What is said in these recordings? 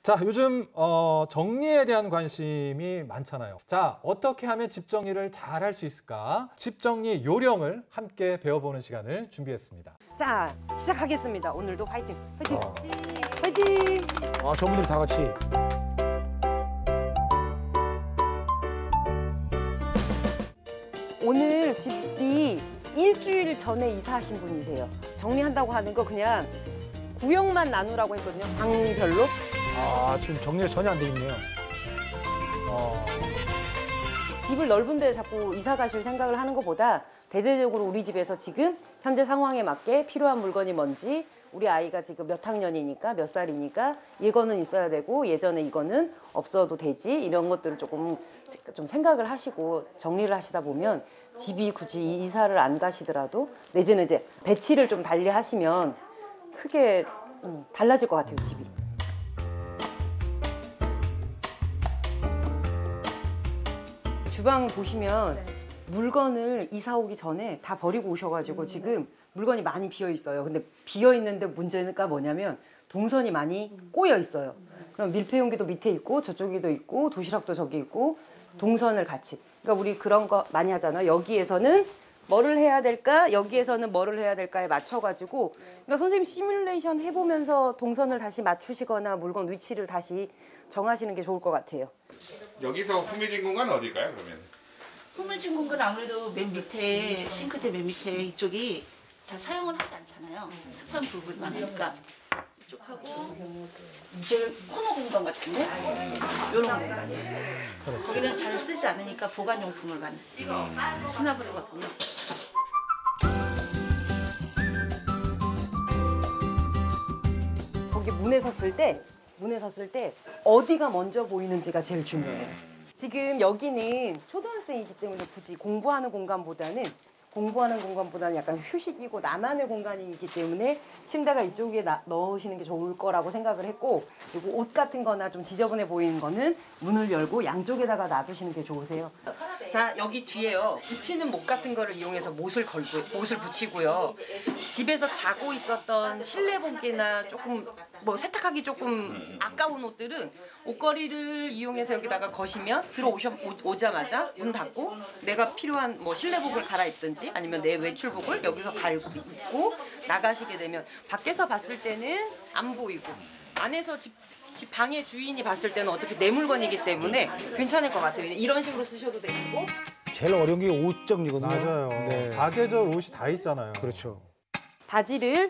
자, 요즘 정리에 대한 관심이 많잖아요. 자, 어떻게 하면 집 정리를 잘 할 수 있을까? 집 정리 요령을 함께 배워보는 시간을 준비했습니다. 자, 시작하겠습니다. 오늘도 화이팅! 화이팅! 화이팅! 아, 전부들 다 같이. 오늘 집이 일주일 전에 이사하신 분이세요. 정리한다고 하는 거 그냥 구역만 나누라고 했거든요. 방별로. 아, 지금 정리가 전혀 안 돼 있네요. 집을 넓은 데 자꾸 이사 가실 생각을 하는 것보다 대대적으로 우리 집에서 지금 현재 상황에 맞게 필요한 물건이 뭔지, 우리 아이가 지금 몇 학년이니까 몇 살이니까 이거는 있어야 되고 예전에 이거는 없어도 되지, 이런 것들을 조금 좀 생각을 하시고 정리를 하시다 보면 집이 굳이 이사를 안 가시더라도 내지는 이제 배치를 좀 달리 하시면 크게 달라질 것 같아요, 집이. 주방 보시면 물건을 이사 오기 전에 다 버리고 오셔가지고 지금 물건이 많이 비어 있어요. 근데 비어 있는데 문제가 뭐냐면 동선이 많이 꼬여 있어요. 그럼 밀폐용기도 밑에 있고 저쪽에도 있고 도시락도 저기 있고 동선을 같이. 그러니까 우리 그런 거 많이 하잖아요. 여기에서는 뭐를 해야 될까? 여기에서는 뭐를 해야 될까에 맞춰가지고, 그러니까 선생님 시뮬레이션 해보면서 동선을 다시 맞추시거나 물건 위치를 다시 정하시는 게 좋을 것 같아요. 여기서 후미진 공간은 어딜까요, 그러면? 후미진 공간 아무래도 맨 밑에, 싱크대 맨 밑에 이쪽이 잘 사용을 하지 않잖아요. 습한 부분만 하니까 이쪽하고 제일 코너 공간 같은데 이런 공간이에요. 거기는 잘 쓰지 않으니까 보관용품을 많이 수납을 하거든요. 거기 문에 섰을 때 어디가 먼저 보이는지가 제일 중요해요. 지금 여기는 초등학생이기 때문에 굳이 공부하는 공간보다는 약간 휴식이고 나만의 공간이기 때문에 침대가 이쪽에 넣으시는 게 좋을 거라고 생각을 했고, 그리고 옷 같은 거나 좀 지저분해 보이는 거는 문을 열고 양쪽에다가 놔두시는 게 좋으세요. 자, 여기 뒤에요. 붙이는 못 같은 거를 이용해서 못을 붙이고요. 집에서 자고 있었던 실내복이나 조금 뭐 세탁하기 조금 아까운 옷들은 옷걸이를 이용해서 여기다가 거시면 오자마자 문 닫고 내가 필요한 뭐 실내복을 갈아입든지 아니면 내 외출복을 여기서 갈고 나가시게 되면 밖에서 봤을 때는 안 보이고 안에서 집 방의 주인이 봤을 때는 어차피 내 물건이기 때문에 괜찮을 것 같아요. 이런 식으로 쓰셔도 되시고. 제일 어려운 게 옷 정리거든요. 맞아요. 네. 사계절 옷이 다 있잖아요. 그렇죠. 바지를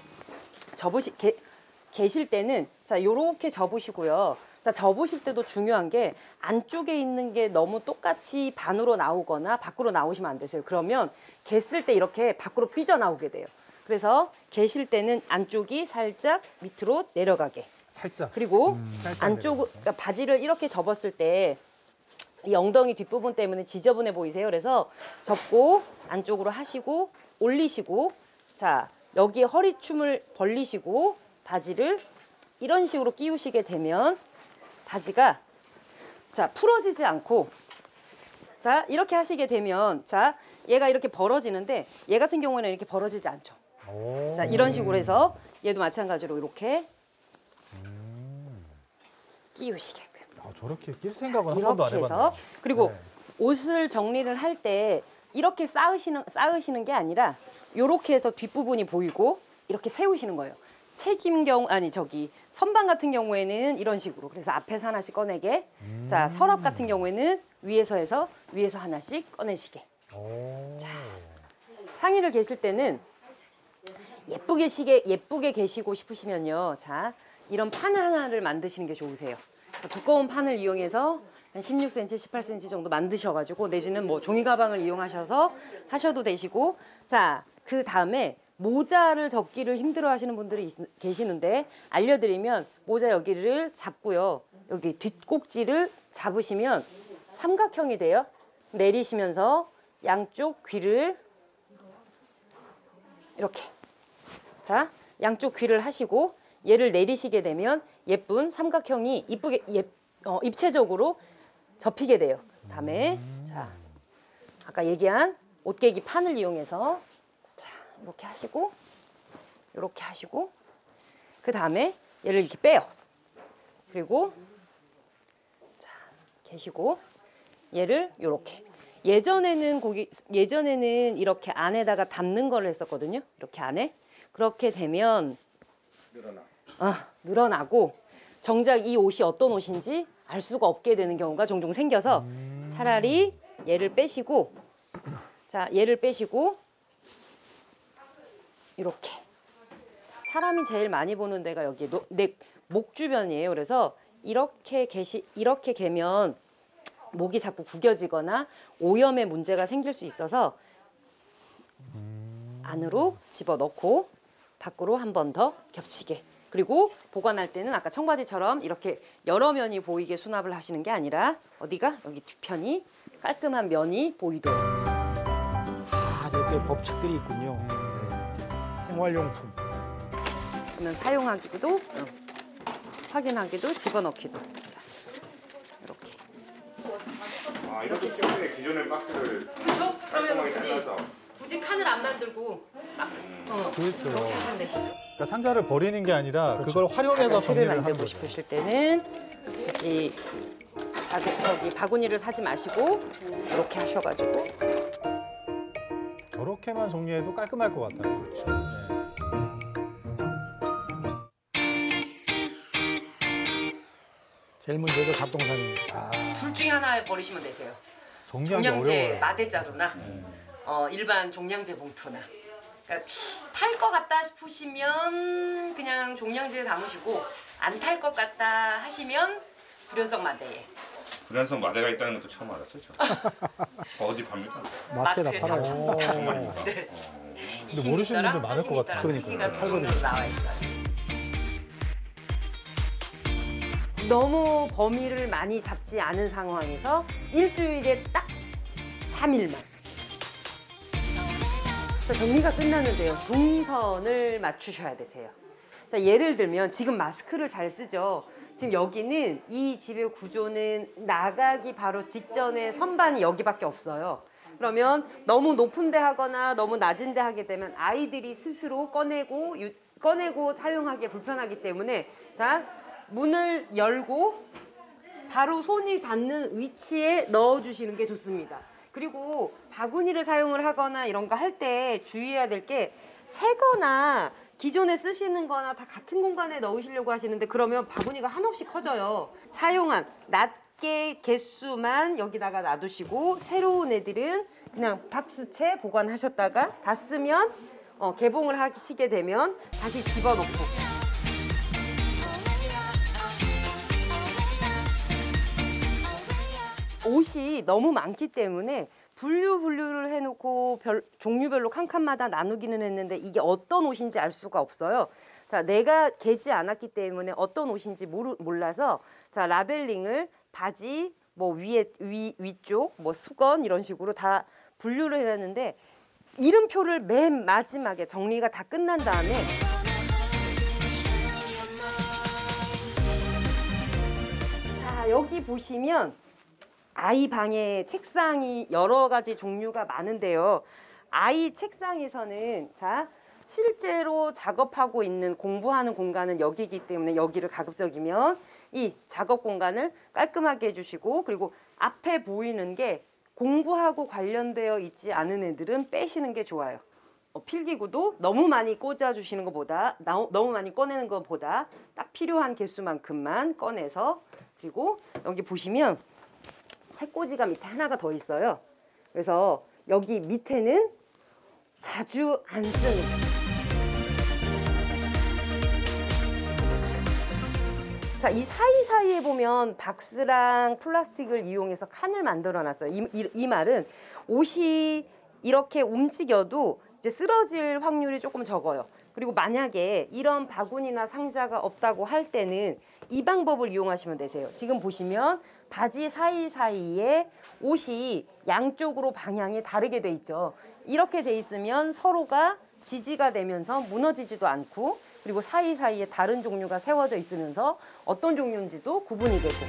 계실 때는 자, 요렇게 접으시고요. 자, 접으실 때도 중요한 게 안쪽에 있는 게 너무 똑같이 반으로 나오거나 밖으로 나오시면 안 되세요. 그러면 ges을 때 이렇게 밖으로 삐져나오게 돼요. 그래서 계실 때는 안쪽이 살짝 밑으로 내려가게. 살짝. 그리고 살짝 그러니까 바지를 이렇게 접었을 때 이 엉덩이 뒷부분 때문에 지저분해 보이세요. 그래서 접고 안쪽으로 하시고 올리시고, 자, 여기에 허리춤을 벌리시고 바지를 이런 식으로 끼우시게 되면 바지가 자, 풀어지지 않고, 자, 이렇게 하시게 되면 자, 얘가 이렇게 벌어지는데 얘 같은 경우에는 이렇게 벌어지지 않죠. 자, 이런 식으로 해서 얘도 마찬가지로 이렇게 끼우시게끔. 저렇게 낄 생각은 한 번도 안 이렇게 해봤네요. 해서. 그리고 네. 옷을 정리를 할 때 이렇게 쌓으시는 게 아니라 이렇게 해서 뒷부분이 보이고 이렇게 세우시는 거예요. 선반 같은 경우에는 이런 식으로. 그래서 앞에서 하나씩 꺼내게. 자, 서랍 같은 경우에는 위에서 하나씩 꺼내시게. 자, 상의를 계실 때는 예쁘게 계시고 싶으시면요. 자, 이런 판 하나를 만드시는 게 좋으세요. 두꺼운 판을 이용해서 한 16cm, 18cm 정도 만드셔가지고 내지는 뭐 종이 가방을 이용하셔서 하셔도 되시고, 자, 그 다음에 모자를 접기를 힘들어 하시는 분들이 계시는데 알려드리면 모자 여기를 잡고요. 여기 뒷꼭지를 잡으시면 삼각형이 돼요. 내리시면서 양쪽 귀를 이렇게. 자, 양쪽 귀를 하시고 얘를 내리시게 되면 예쁜 삼각형이 이쁘게 입체적으로 접히게 돼요. 다음에 자, 아까 얘기한 옷깨기 판을 이용해서 자, 이렇게 하시고 그 다음에 얘를 이렇게 빼요. 그리고 자, 계시고 얘를 요렇게. 예전에는 이렇게 안에다가 담는 걸 했었거든요. 이렇게 안에. 그렇게 되면 늘어나고 정작 이 옷이 어떤 옷인지 알 수가 없게 되는 경우가 종종 생겨서 차라리 얘를 빼시고 자, 얘를 빼시고 이렇게. 사람이 제일 많이 보는 데가 여기 내 목 주변이에요. 그래서 이렇게 개면 목이 자꾸 구겨지거나 오염의 문제가 생길 수 있어서 안으로 집어넣고 밖으로 한 번 더 겹치게. 그리고 보관할 때는 아까 청바지처럼 이렇게 여러 면이 보이게 수납을 하시는 게 아니라 어디가? 여기 뒤편이 깔끔한 면이 보이도록. 아, 이렇게 법칙들이 있군요. 생활용품. 그러면 사용하기도 확인하기도 집어넣기도. 자, 이렇게. 아, 이렇기 때문에 기존의 박스를 그렇죠? 그러면 깔끔하게 잘라서. 굳이 칸을 안 만들고 박스. 그렇죠. 하면 되시죠. 그러니까 상자를 버리는 게 아니라 그걸 활용해서 티를 정리를 하는 만들고 거죠. 싶으실 때는 굳이 바구니를 사지 마시고 이렇게 하셔가지고 저렇게만 정리해도 깔끔할 것 같아요. 그렇죠. 제일 문제가 잡동사니. 둘 중에 하나 버리시면 되세요. 정리하기 종량제 어려워요. 마대자루나 일반 종량제 봉투나. 그러니까 탈 것 같다 싶으시면 그냥 종량제에 담으시고 안 탈 것 같다 하시면 불연성 마대에. 불연성 마대가 있다는 것도 처음 알았어요. 저. 어디 팝니까? 마트에다 마트에 팔아요. 정말입니까? 네. 근데 모르시는 분들 많을 것 같아요. 그러니까요. 탈거는 나와 있어요. 너무 범위를 많이 잡지 않은 상황에서 일주일에 딱 3일만. 자, 정리가 끝나는데요. 동선을 맞추셔야 되세요. 자, 예를 들면 지금 마스크를 잘 쓰죠. 지금 여기는 이 집의 구조는 나가기 바로 직전에 선반이 여기밖에 없어요. 그러면 너무 높은 데 하거나 너무 낮은 데 하게 되면 아이들이 스스로 꺼내고 사용하기 불편하기 때문에 자, 문을 열고 바로 손이 닿는 위치에 넣어주시는 게 좋습니다. 그리고 바구니를 사용을 하거나 이런 거 할 때 주의해야 될 게 새거나 기존에 쓰시는 거나 다 같은 공간에 넣으시려고 하시는데 그러면 바구니가 한없이 커져요. 사용한 낮게 개수만 여기다가 놔두시고 새로운 애들은 그냥 박스채 보관하셨다가 다 쓰면 개봉을 하시게 되면 다시 집어넣고 옷이 너무 많기 때문에 분류를 해놓고 종류별로 칸칸마다 나누기는 했는데 이게 어떤 옷인지 알 수가 없어요. 자, 내가 개지 않았기 때문에 어떤 옷인지 몰라서 자, 라벨링을 바지, 뭐 위쪽, 뭐 수건 이런 식으로 다 분류를 해놨는데 이름표를 맨 마지막에 정리가 다 끝난 다음에 자, 여기 보시면 아이 방에 책상이 여러 가지 종류가 많은데요. 아이 책상에서는 자, 실제로 작업하고 있는 공부하는 공간은 여기이기 때문에 여기를 가급적이면 이 작업 공간을 깔끔하게 해주시고 그리고 앞에 보이는 게 공부하고 관련되어 있지 않은 애들은 빼시는 게 좋아요. 필기구도 너무 많이 꽂아주시는 것보다 너무 많이 꺼내는 것보다 딱 필요한 개수만큼만 꺼내서 그리고 여기 보시면 책꽂이가 밑에 하나가 더 있어요. 그래서 여기 밑에는 자주 안 쓰는 자, 이 사이사이에 보면 박스랑 플라스틱을 이용해서 칸을 만들어 놨어요. 이 말은 옷이 이렇게 움직여도 이제 쓰러질 확률이 조금 적어요. 그리고 만약에 이런 바구니나 상자가 없다고 할 때는 이 방법을 이용하시면 되세요. 지금 보시면 바지 사이사이에 옷이 양쪽으로 방향이 다르게 돼 있죠. 이렇게 돼 있으면 서로가 지지가 되면서 무너지지도 않고 그리고 사이사이에 다른 종류가 세워져 있으면서 어떤 종류인지도 구분이 되고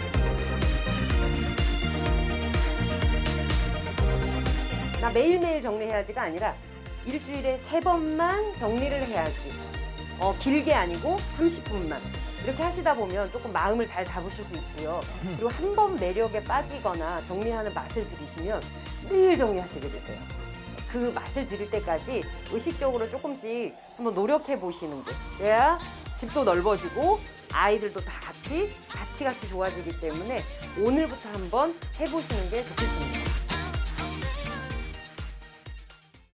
나 매일매일 정리해야지가 아니라 일주일에 3번만 정리를 해야지 길게 아니고 30분만 이렇게 하시다 보면 조금 마음을 잘 잡으실 수 있고요. 그리고 한 번 매력에 빠지거나 정리하는 맛을 들이시면 늘 정리하시게 되세요. 그 맛을 들을 때까지 의식적으로 조금씩 한번 노력해 보시는 게, 그래야 집도 넓어지고 아이들도 다 같이 좋아지기 때문에 오늘부터 한번 해보시는 게 좋겠습니다.